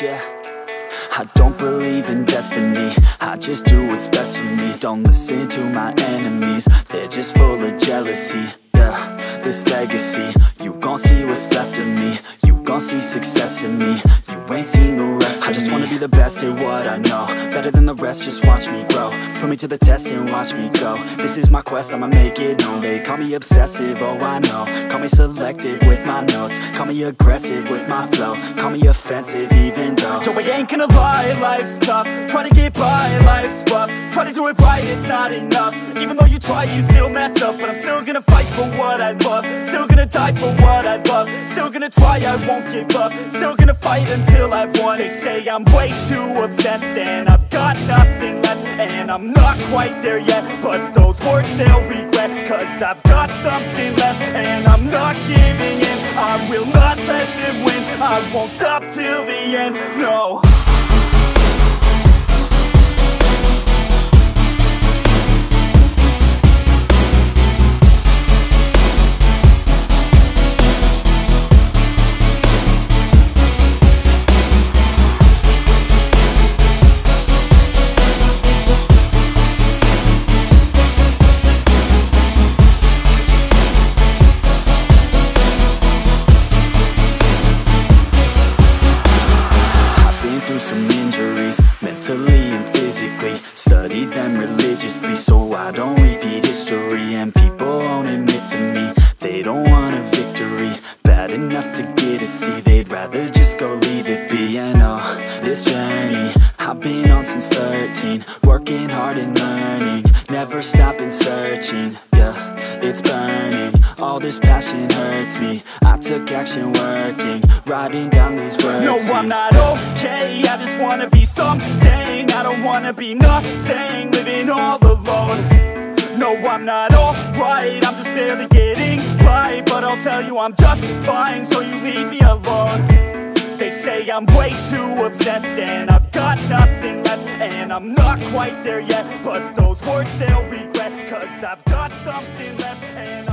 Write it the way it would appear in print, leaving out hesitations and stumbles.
yeah. I don't believe in destiny, I just do what's best for me. Don't listen to my enemies, they're just full of jealousy. Yeah, this legacy, you gon' see what's left of me. You gon' see success in me, you ain't seen the rest of me. I just wanna be the best at what I know, better than the rest, just watch me grow. Put me to the test and watch me go. This is my quest, I'ma make it known. They call me obsessive, oh I know. Call me selective with my notes, call me aggressive with my flow. Call me offensive even though Joe, I ain't gonna lie, life's tough. Try to get by, life's rough. Try to do it right, it's not enough. Even though you try, you still mess up. But I'm still gonna fight for what I love, still gonna die for what I love. Still gonna try, I won't give up. Still gonna fight until I've won. They say I'm way too obsessed and I've got nothing left, and I'm not quite there yet, but those words they'll regret. Cause I've got something left and I'm not giving in. I will not let them win, I won't stop till the end, no. Some injuries, mentally and physically. Studied them religiously so I don't repeat history. And people won't admit to me they don't want a victory bad enough to get a C. They'd rather just go leave it be. And oh, this journey I've been on since 13, working hard and learning, never stopping searching. Yeah, it's burning, all this passion hurts me. I took action working, writing down these words. No, I'm not okay, I just wanna be something. I don't wanna be nothing, living all alone. No, I'm not alright, I'm just barely getting by. But I'll tell you I'm just fine, so you leave me alone. They say I'm way too obsessed and I've got nothing left, and I'm not quite there yet, but those words they'll regret. Cause I've got something left and